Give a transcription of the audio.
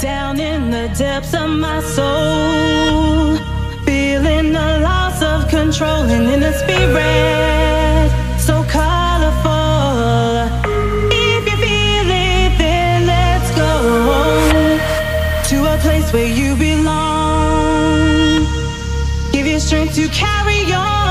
down in the depths of my soul, feeling the loss of control, and in a spirit so colorful. If you feel it, then let's go to a place where you belong. Give you strength to carry on.